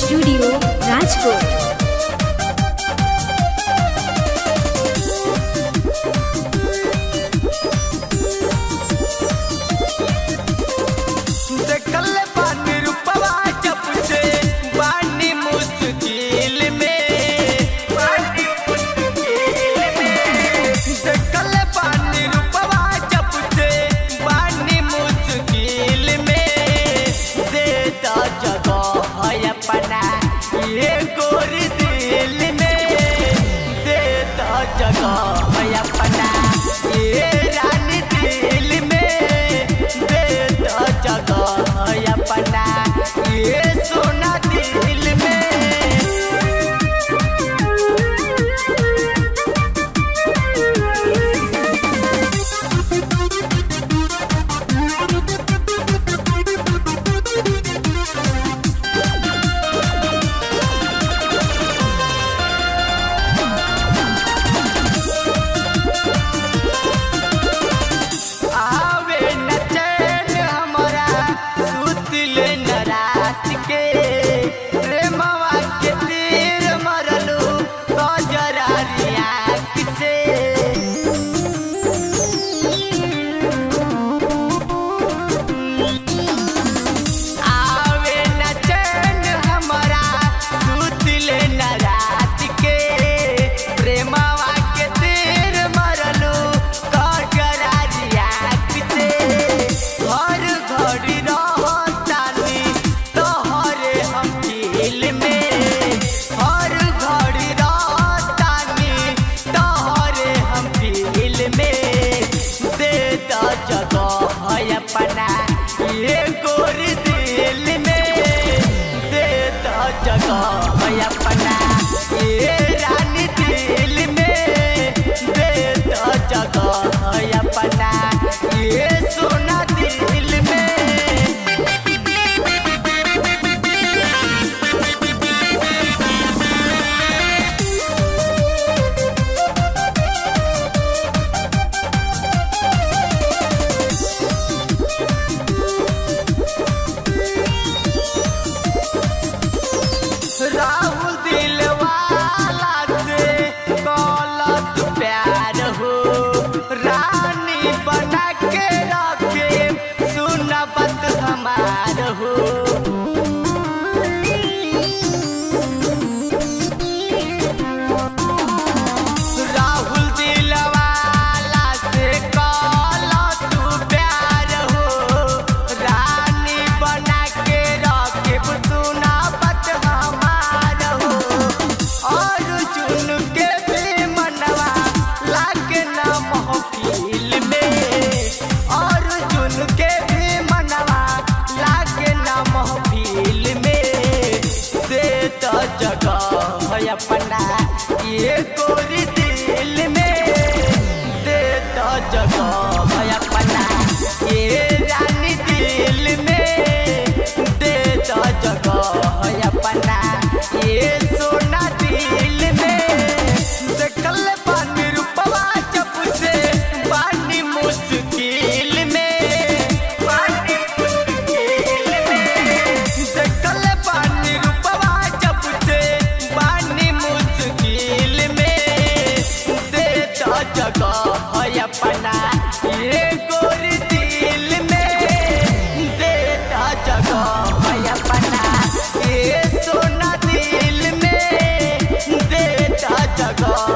Studio Rajkot. अपना ये गोरी दिल में दे दो जगह अपना, ये रानी दिल में दे दो जगह अपना, ये सोना दिल में देखल पानी रूपवा जब से पानी मुश्किल में, पानी मुश्किल में देखल पानी रूपवा जब से पानी मुश्किल में दे दो जगह अपना, ये गोरी दिल में दे दो जगह अपना, ये सोना दिल में दे दो जगह